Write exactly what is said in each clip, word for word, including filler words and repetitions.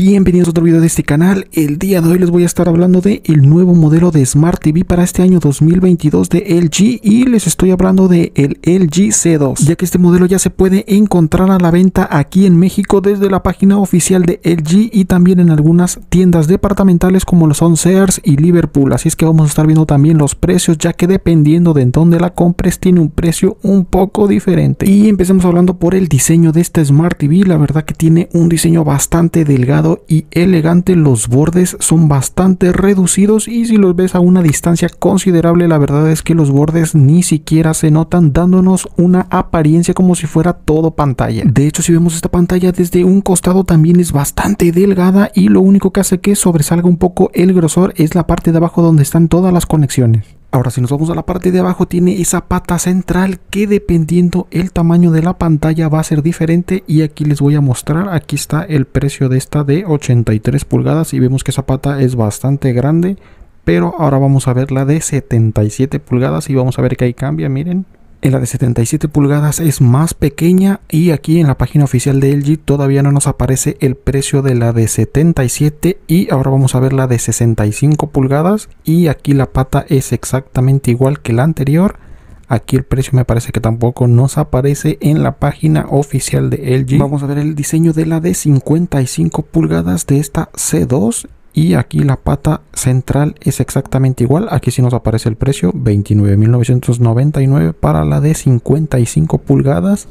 Bienvenidos a otro video de este canal. El día de hoy les voy a estar hablando de el nuevo modelo de Smart T V para este año dos mil veintidós de L G, y les estoy hablando de el L G C dos, ya que este modelo ya se puede encontrar a la venta aquí en México desde la página oficial de L G y también en algunas tiendas departamentales como lo son Sears y Liverpool. Así es que vamos a estar viendo también los precios, ya que dependiendo de en dónde la compres tiene un precio un poco diferente. Y empecemos hablando por el diseño de esta Smart T V. La verdad que tiene un diseño bastante delgado y elegante. Los bordes son bastante reducidos y si los ves a una distancia considerable, la verdad es que los bordes ni siquiera se notan, dándonos una apariencia como si fuera todo pantalla. De hecho, si vemos esta pantalla desde un costado, también es bastante delgada y lo único que hace que sobresalga un poco el grosor es la parte de abajo donde están todas las conexiones. Ahora, si nos vamos a la parte de abajo, tiene esa pata central que dependiendo el tamaño de la pantalla va a ser diferente, y aquí les voy a mostrar. Aquí está el precio de esta de ochenta y tres pulgadas y vemos que esa pata es bastante grande, pero ahora vamos a ver la de setenta y siete pulgadas y vamos a ver que ahí cambia. Miren, en la de setenta y siete pulgadas es más pequeña y aquí en la página oficial de L G todavía no nos aparece el precio de la de setenta y siete, y ahora vamos a ver la de sesenta y cinco pulgadas y aquí la pata es exactamente igual que la anterior. Aquí el precio me parece que tampoco nos aparece en la página oficial de L G. Vamos a ver el diseño de la de cincuenta y cinco pulgadas de esta C dos. Y aquí la pata central es exactamente igual. Aquí sí nos aparece el precio, veintinueve mil novecientos noventa y nueve para la de cincuenta y cinco pulgadas.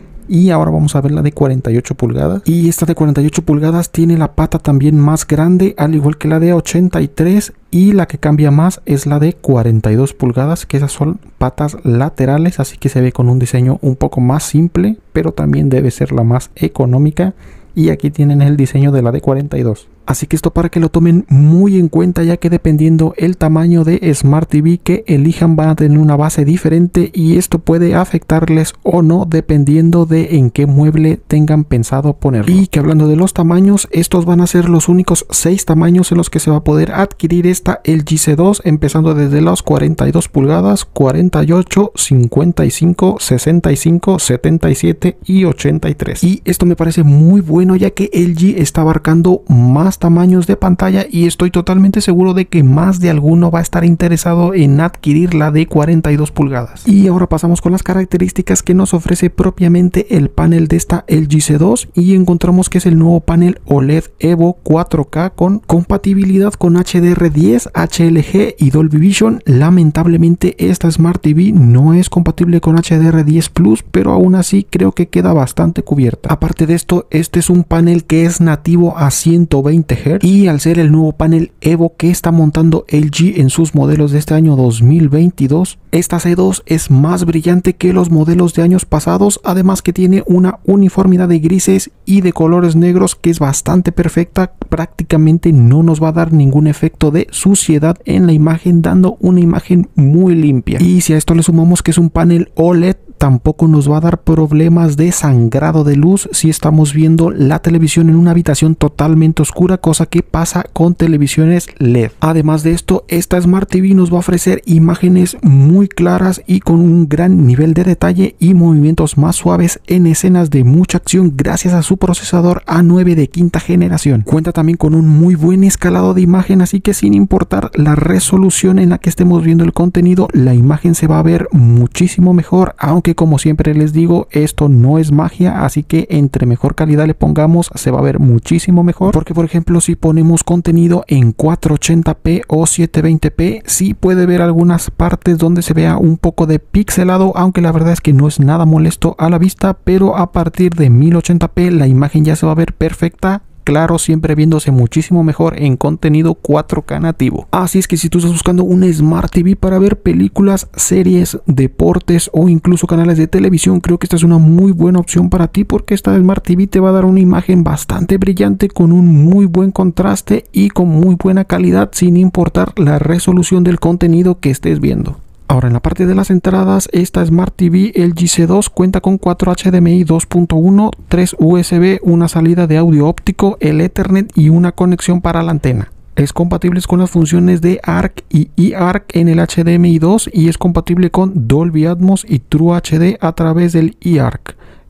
Y ahora vamos a ver la de cuarenta y ocho pulgadas. Y esta de cuarenta y ocho pulgadas tiene la pata también más grande, al igual que la de ochenta y tres. Y la que cambia más es la de cuarenta y dos pulgadas, que esas son patas laterales. Así que se ve con un diseño un poco más simple, pero también debe ser la más económica. Y aquí tienen el diseño de la de cuarenta y dos. Así que esto para que lo tomen muy en cuenta, ya que dependiendo el tamaño de Smart T V que elijan van a tener una base diferente y esto puede afectarles o no dependiendo de en qué mueble tengan pensado ponerlo. Y que hablando de los tamaños, estos van a ser los únicos seis tamaños en los que se va a poder adquirir esta L G C dos, empezando desde los cuarenta y dos pulgadas, cuarenta y ocho, cincuenta y cinco, sesenta y cinco, setenta y siete y ochenta y tres. Y esto me parece muy bueno, ya que L G está abarcando más tamaños de pantalla y estoy totalmente seguro de que más de alguno va a estar interesado en adquirir la de cuarenta y dos pulgadas. Y ahora pasamos con las características que nos ofrece propiamente el panel de esta L G C dos, y encontramos que es el nuevo panel O L E D Evo cuatro K con compatibilidad con H D R diez, H L G y Dolby Vision. Lamentablemente esta Smart T V no es compatible con H D R diez Plus, pero aún así creo que queda bastante cubierta. Aparte de esto, este es un panel que es nativo a ciento veinte hertz, y al ser el nuevo panel Evo que está montando L G en sus modelos de este año dos mil veintidós, esta C dos es más brillante que los modelos de años pasados, además que tiene una uniformidad de grises y de colores negros que es bastante perfecta. Prácticamente no nos va a dar ningún efecto de suciedad en la imagen, dando una imagen muy limpia. Y si a esto le sumamos que es un panel O L E D, tampoco nos va a dar problemas de sangrado de luz si estamos viendo la televisión en una habitación totalmente oscura, cosa que pasa con televisiones L E D. Además de esto, esta Smart T V nos va a ofrecer imágenes muy claras y con un gran nivel de detalle y movimientos más suaves en escenas de mucha acción gracias a su procesador A nueve de quinta generación. Cuenta también con un muy buen escalado de imagen, así que sin importar la resolución en la que estemos viendo el contenido, la imagen se va a ver muchísimo mejor, aunque como siempre les digo, esto no es magia, así que entre mejor calidad le pongamos se va a ver muchísimo mejor, porque por ejemplo si ponemos contenido en cuatrocientos ochenta p o setecientos veinte p sí puede ver algunas partes donde se vea un poco de pixelado, aunque la verdad es que no es nada molesto a la vista, pero a partir de mil ochenta p la imagen ya se va a ver perfecta. Claro, siempre viéndose muchísimo mejor en contenido cuatro K nativo. Así es que si tú estás buscando una Smart T V para ver películas, series, deportes o incluso canales de televisión, creo que esta es una muy buena opción para ti, porque esta Smart T V te va a dar una imagen bastante brillante con un muy buen contraste y con muy buena calidad, sin importar la resolución del contenido que estés viendo. Ahora, en la parte de las entradas, esta Smart T V L G C dos cuenta con cuatro H D M I dos punto uno, tres U S B, una salida de audio óptico, el Ethernet y una conexión para la antena. Es compatible con las funciones de A R C y E A R C en el H D M I dos y es compatible con Dolby Atmos y True H D a través del E A R C.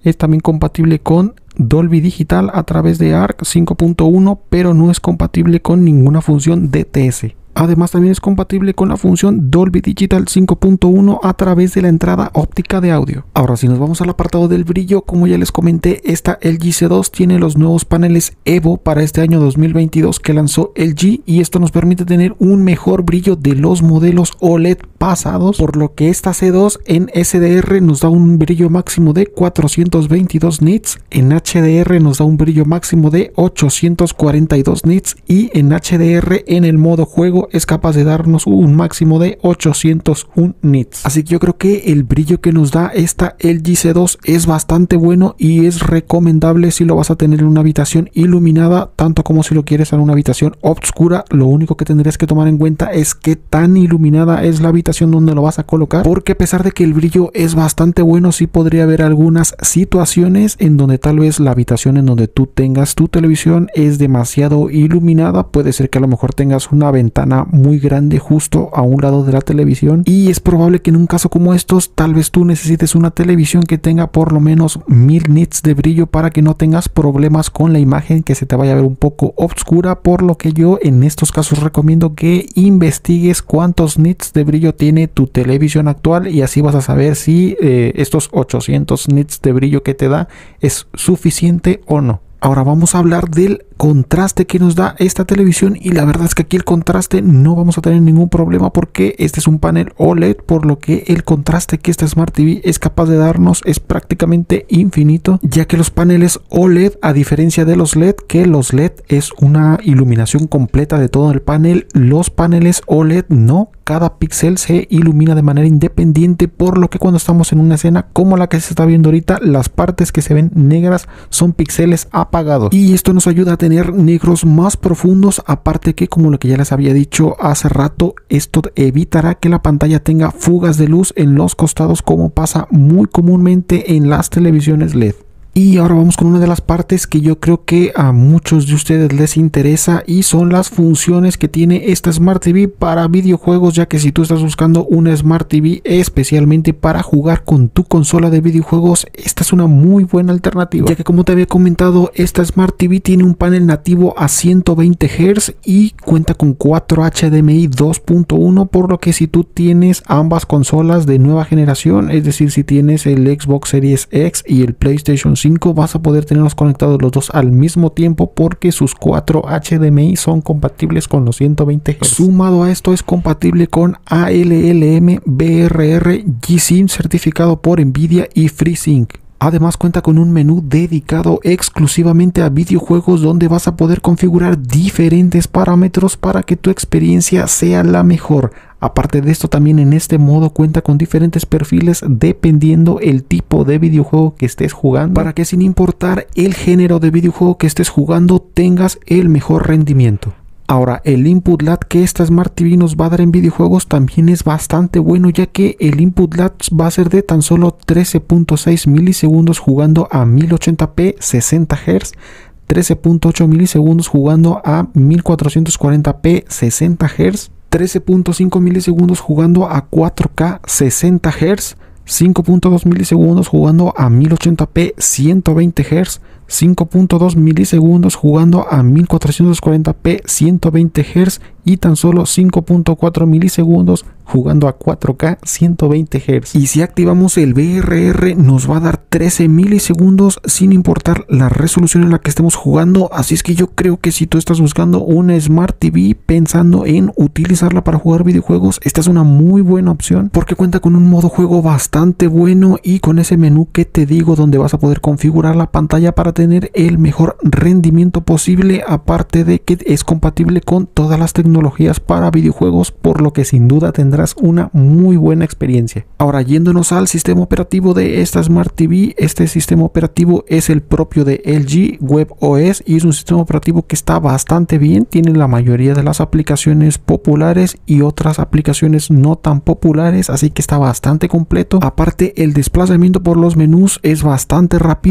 es también compatible con Dolby Digital a través de A R C cinco punto uno, pero no es compatible con ninguna función D T S. Además también es compatible con la función Dolby Digital cinco punto uno a través de la entrada óptica de audio. Ahora si nos vamos al apartado del brillo, como ya les comenté, esta L G C dos tiene los nuevos paneles Evo para este año dos mil veintidós que lanzó L G, y esto nos permite tener un mejor brillo de los modelos O L E D pasados, por lo que esta C dos en S D R nos da un brillo máximo de cuatrocientos veintidós nits, en H D R nos da un brillo máximo de ochocientos cuarenta y dos nits, y en H D R en el modo juego es capaz de darnos un máximo de ochocientos uno nits. Así que yo creo que el brillo que nos da esta L G C dos es bastante bueno y es recomendable si lo vas a tener en una habitación iluminada, tanto como si lo quieres en una habitación oscura. Lo único que tendrías que tomar en cuenta es qué tan iluminada es la habitación donde lo vas a colocar, porque a pesar de que el brillo es bastante bueno, sí podría haber algunas situaciones en donde tal vez la habitación en donde tú tengas tu televisión es demasiado iluminada. Puede ser que a lo mejor tengas una ventana muy grande justo a un lado de la televisión, y es probable que en un caso como estos tal vez tú necesites una televisión que tenga por lo menos mil nits de brillo para que no tengas problemas con la imagen que se te vaya a ver un poco oscura, por lo que yo en estos casos recomiendo que investigues cuántos nits de brillo tiene tu televisión actual, y así vas a saber si eh, estos ochocientos nits de brillo que te da es suficiente o no. Ahora vamos a hablar del contraste que nos da esta televisión, y la verdad es que aquí el contraste no vamos a tener ningún problema porque este es un panel O L E D, por lo que el contraste que esta Smart T V es capaz de darnos es prácticamente infinito, ya que los paneles O L E D, a diferencia de los L E D, que los L E D es una iluminación completa de todo el panel, los paneles O L E D no, cada píxel se ilumina de manera independiente, por lo que cuando estamos en una escena como la que se está viendo ahorita, las partes que se ven negras son píxeles apagados, y esto nos ayuda a tener negros más profundos, aparte que, como lo que ya les había dicho hace rato, esto evitará que la pantalla tenga fugas de luz en los costados, como pasa muy comúnmente en las televisiones L E D. Y ahora vamos con una de las partes que yo creo que a muchos de ustedes les interesa, y son las funciones que tiene esta Smart T V para videojuegos, ya que si tú estás buscando una Smart T V especialmente para jugar con tu consola de videojuegos, esta es una muy buena alternativa, ya que como te había comentado, esta Smart T V tiene un panel nativo a ciento veinte hertz y cuenta con cuatro H D M I dos punto uno, por lo que si tú tienes ambas consolas de nueva generación, es decir, si tienes el Xbox Series X y el PlayStation cinco, vas a poder tenerlos conectados los dos al mismo tiempo, porque sus cuatro H D M I son compatibles con los ciento veinte hertz. Sumado a esto, es compatible con A L L M, B R R, G-Sync certificado por Nvidia y FreeSync. Además cuenta con un menú dedicado exclusivamente a videojuegos, donde vas a poder configurar diferentes parámetros para que tu experiencia sea la mejor. Aparte de esto, también en este modo cuenta con diferentes perfiles dependiendo el tipo de videojuego que estés jugando, para que sin importar el género de videojuego que estés jugando tengas el mejor rendimiento. Ahora, el input lag que esta Smart T V nos va a dar en videojuegos también es bastante bueno, ya que el input lag va a ser de tan solo trece punto seis milisegundos jugando a mil ochenta p sesenta hertz, trece punto ocho milisegundos jugando a mil cuatrocientos cuarenta p sesenta hertz, trece punto cinco milisegundos jugando a cuatro K sesenta hertz, cinco punto dos milisegundos jugando a mil ochenta p ciento veinte hertz, cinco punto dos milisegundos jugando a mil cuatrocientos cuarenta p ciento veinte hertz y tan solo cinco punto cuatro milisegundos jugando a cuatro K ciento veinte hertz. Y si activamos el B R R nos va a dar trece milisegundos sin importar la resolución en la que estemos jugando. Así es que yo creo que si tú estás buscando una Smart T V pensando en utilizarla para jugar videojuegos, esta es una muy buena opción, porque cuenta con un modo juego bastante bueno y con ese menú que te digo, donde vas a poder configurar la pantalla para tener el mejor rendimiento posible, aparte de que es compatible con todas las tecnologías para videojuegos, por lo que sin duda tendrás una muy buena experiencia. Ahora, yéndonos al sistema operativo de esta Smart T V, este sistema operativo es el propio de L G, WebOS, y es un sistema operativo que está bastante bien, tiene la mayoría de las aplicaciones populares y otras aplicaciones no tan populares, así que está bastante completo. Aparte, el desplazamiento por los menús es bastante rápido.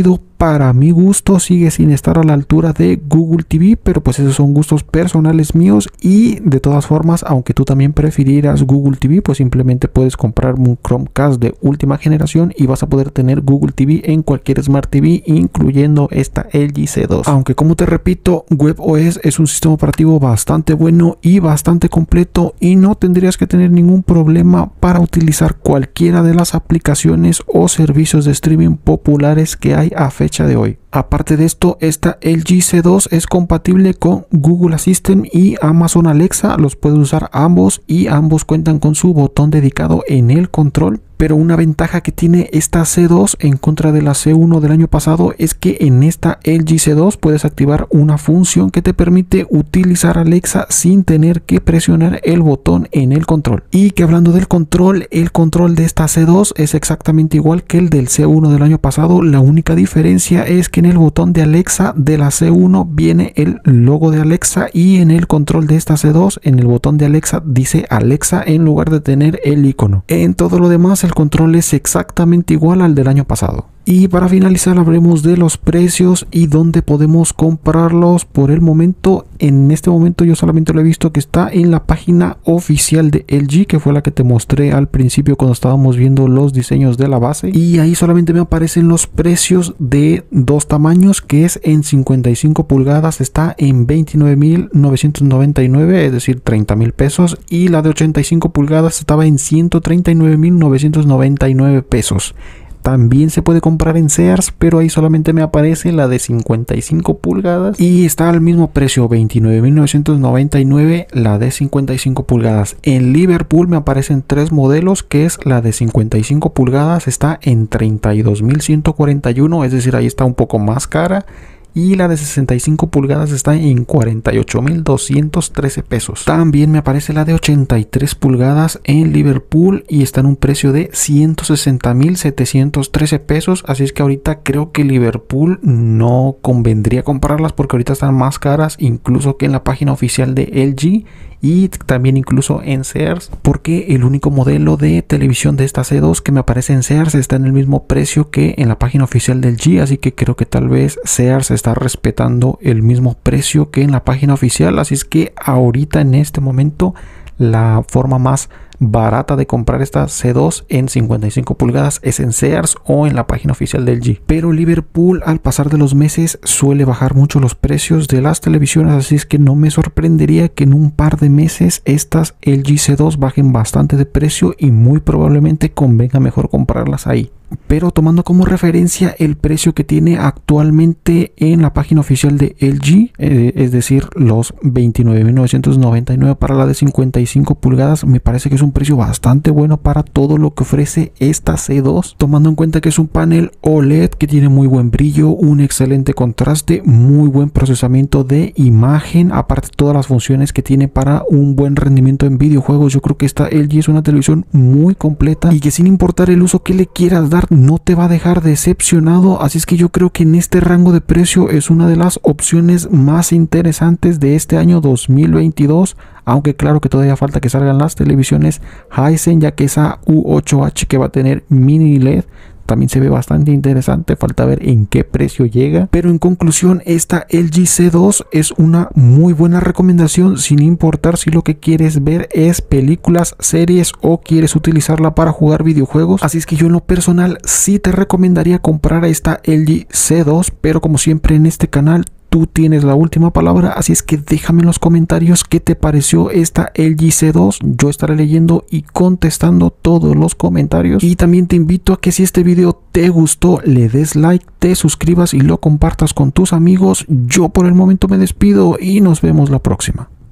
para mi gusto sigue sin estar a la altura de Google T V, pero pues esos son gustos personales míos. Y de todas formas, aunque tú también prefirieras Google T V, pues simplemente puedes comprar un Chromecast de última generación y vas a poder tener Google T V en cualquier Smart T V, incluyendo esta L G C dos. Aunque, como te repito, WebOS es un sistema operativo bastante bueno y bastante completo, y no tendrías que tener ningún problema para utilizar cualquiera de las aplicaciones o servicios de streaming populares que hay a fecha de hoy. Aparte de esto, esta L G C dos es compatible con Google Assistant y Amazon Alexa. Los puedes usar ambos y ambos cuentan con su botón dedicado en el control. Pero una ventaja que tiene esta C dos en contra de la C uno del año pasado es que en esta L G C dos puedes activar una función que te permite utilizar Alexa sin tener que presionar el botón en el control. Y que hablando del control, el control de esta C dos es exactamente igual que el del C uno del año pasado. La única diferencia es que en el botón de Alexa de la C uno viene el logo de Alexa, y en el control de esta C dos, en el botón de Alexa dice Alexa en lugar de tener el icono. En todo lo demás, el control es exactamente igual al del año pasado. Y para finalizar, hablemos de los precios y dónde podemos comprarlos. Por el momento, en este momento yo solamente lo he visto que está en la página oficial de L G, que fue la que te mostré al principio cuando estábamos viendo los diseños de la base, y ahí solamente me aparecen los precios de dos tamaños, que es en cincuenta y cinco pulgadas está en veintinueve mil novecientos noventa y nueve, es decir, treinta mil pesos, y la de ochenta y cinco pulgadas estaba en ciento treinta y nueve mil novecientos noventa y nueve pesos. También se puede comprar en Sears, pero ahí solamente me aparece la de cincuenta y cinco pulgadas y está al mismo precio, veintinueve mil novecientos noventa y nueve, la de cincuenta y cinco pulgadas. En Liverpool me aparecen tres modelos, que es la de cincuenta y cinco pulgadas, está en treinta y dos mil ciento cuarenta y uno, es decir, ahí está un poco más cara. Y la de sesenta y cinco pulgadas está en cuarenta y ocho mil doscientos trece pesos. También me aparece la de ochenta y tres pulgadas en Liverpool y está en un precio de ciento sesenta mil setecientos trece pesos. Así es que ahorita creo que Liverpool no convendría comprarlas porque ahorita están más caras incluso que en la página oficial de L G. Y también incluso en Sears, porque el único modelo de televisión de esta C dos que me aparece en Sears está en el mismo precio que en la página oficial del G, así que creo que tal vez Sears está respetando el mismo precio que en la página oficial. Así es que ahorita, en este momento, la forma más barata de comprar esta C dos en cincuenta y cinco pulgadas es en Sears o en la página oficial del G. Pero Liverpool, al pasar de los meses, suele bajar mucho los precios de las televisiones, así es que no me sorprendería que en un par de meses estas L G C dos bajen bastante de precio y muy probablemente convenga mejor comprarlas ahí. Pero tomando como referencia el precio que tiene actualmente en la página oficial de L G, eh, es decir, los veintinueve mil novecientos noventa y nueve para la de cincuenta y cinco pulgadas, me parece que es un precio bastante bueno para todo lo que ofrece esta C dos, tomando en cuenta que es un panel O L E D que tiene muy buen brillo, un excelente contraste, muy buen procesamiento de imagen, aparte de todas las funciones que tiene para un buen rendimiento en videojuegos. Yo creo que esta L G es una televisión muy completa y que, sin importar el uso que le quieras dar, no te va a dejar decepcionado. Así es que yo creo que en este rango de precio es una de las opciones más interesantes de este año dos mil veintidós, aunque claro que todavía falta que salgan las televisiones Hisense, ya que esa U ocho H que va a tener mini L E D también se ve bastante interesante, falta ver en qué precio llega. Pero en conclusión, esta L G C dos es una muy buena recomendación, sin importar si lo que quieres ver es películas, series o quieres utilizarla para jugar videojuegos. Así es que yo, en lo personal, sí te recomendaría comprar esta L G C dos, pero como siempre en este canal, tú tienes la última palabra, así es que déjame en los comentarios qué te pareció esta L G C dos. Yo estaré leyendo y contestando todos los comentarios. Y también te invito a que, si este video te gustó, le des like, te suscribas y lo compartas con tus amigos. Yo por el momento me despido y nos vemos la próxima.